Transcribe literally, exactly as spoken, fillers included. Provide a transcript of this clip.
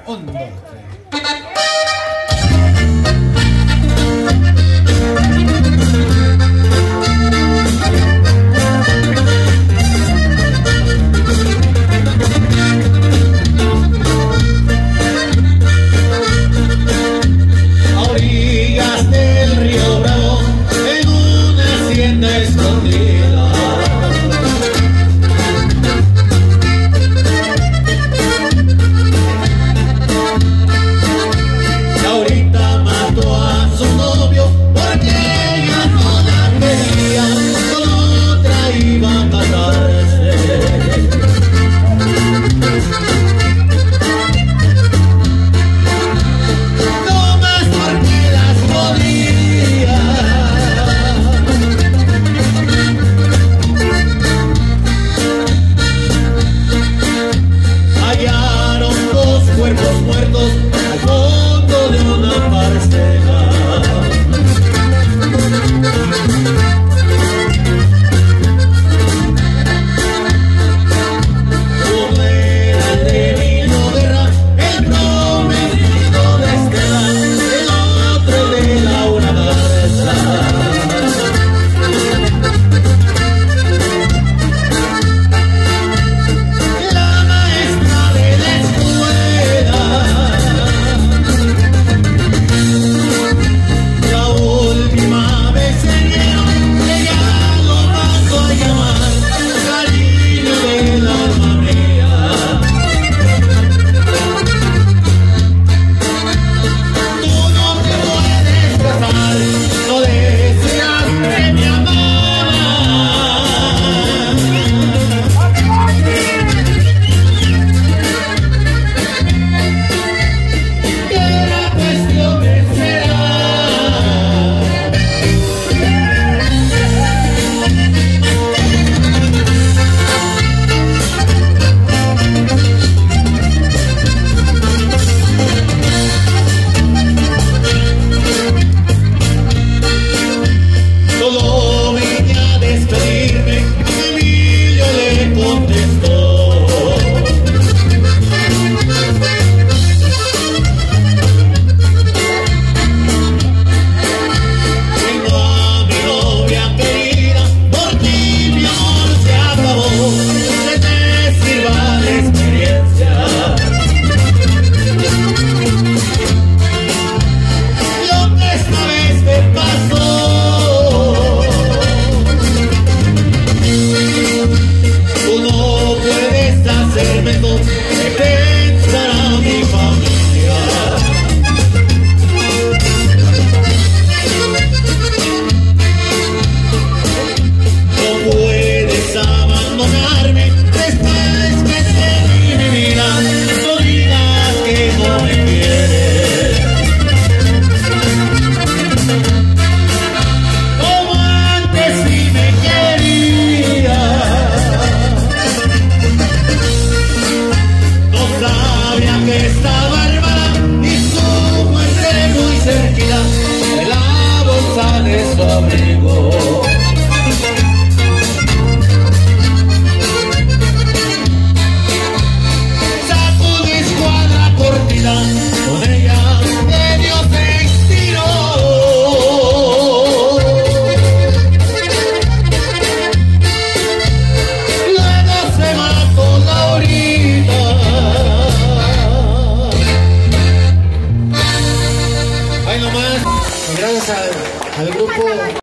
Un, dos, tres. A orillas del río Bravo, en una hacienda escondida, Laurita mató a su novio porque ella no la quería, con otra iba a casarse. No más porque las podía. Hallaron dos cuerpos muertos al fondo de una parcela. Uno era el de Emilio Guerra, el prometido de Esteban, el otro el de Laura Garza. La maestra de la escuela, la última vez se vieron, ella lo mandó a llamar, cariño del alma mía. Tú no te puedes casar, no deseas que me amara. Era cuestión de esperar. Todo venía a despedirme, Emilio le contestó. Tengo a mi novia querida, por ti mi amor se acabó, que te sirva de experiencia. Lo que esta vez te pasó, tú no puedes hacerme esto, que pensará mi familia. No puedes abandonarme después que te di mi vida, no digas que no me quieres. Como antes sí me quería, no sabía que estaba armada y su muerte muy cerquita de la bolsa de su abrigo. Saco de escuadra cortida, con ella de Dios se inspiró. Luego se mató Laurita. Ahí nomás, gracias al, al grupo.